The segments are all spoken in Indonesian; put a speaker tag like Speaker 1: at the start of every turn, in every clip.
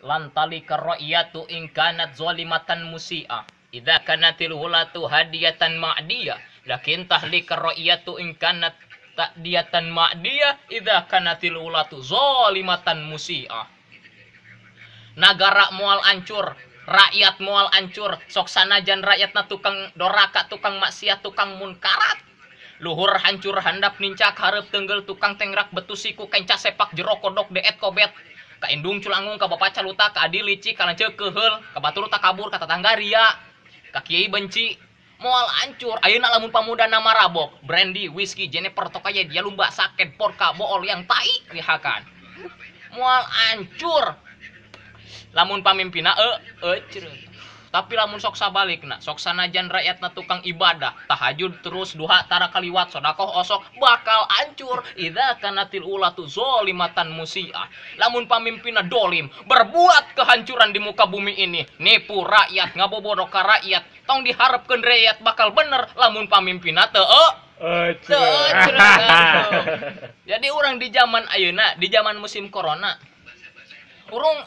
Speaker 1: lantali karra'iyatu in kanat zalimatan musi'ah idza kanatil hulatu hadiyatan ma'diyah lakin tahlikar ra'iyatu in kanat ta'diyatan ma'diyah idza kanatil hulatu zalimatan musi'ah. Nagara moal ancur, rakyat moal ancur, sok sanajan rakyatna tukang doraka, tukang maksiat, tukang munkarat. Luhur hancur handap nincak hareup teunggel tukang tengrak betusiku kenca sepak jero kodok deet kobet. Ka indung culangung ka bapak caluta ka adi licik ka lanceuk keheul ka batur tak kabur ka tetangga ria. Ka kiai benci moal ancur ayeuna lamun pamudana marabok brandy whisky Jennifer tokaya dia lumba sakit porka bool yang tai rihakan moal ancur lamun pamimpina cereuh tapi lamun sok sabalikna sok sanajan rakyatna tukang ibadah tahajud terus duha tara kaliwat sedekah osok bakal ancur idza kanatil ulatu zalimatan musiah. Lamun pamimpinna dolim berbuat kehancuran di muka bumi ini nipu rakyat ngabobodo ka rakyat tong diharapkeun rakyat bakal bener lamun pamimpinna teu jadi orang di zaman ayeuna di zaman musim corona urung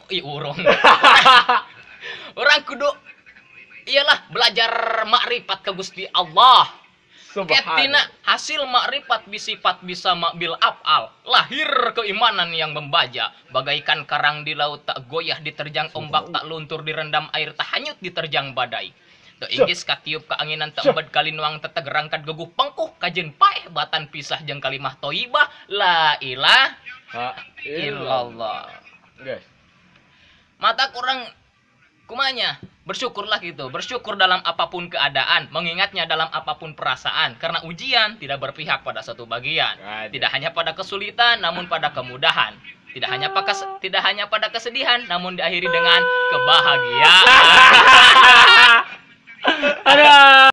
Speaker 1: orang kudu iyalah belajar makrifat ke Gusti Allah. Ketina hasil makrifat bisifat bisa makbil afal lahir keimanan yang membaja bagaikan karang di laut tak goyah diterjang ombak tak luntur direndam air tak hanyut diterjang badai. Teu inggis katiup keanginan teu embed kalinuang teteg rangkat geguh pengkuh kajen paeh batan pisah jeung kalimah thayyibah la ilaha illallah.
Speaker 2: Guys.
Speaker 1: Mata kurang kumanya bersyukurlah gitu, bersyukur dalam apapun keadaan, mengingatnya dalam apapun perasaan, karena ujian tidak berpihak pada satu bagian, tidak hanya pada kesulitan, namun pada kemudahan, tidak hanya pada kesedihan, namun diakhiri dengan kebahagiaan.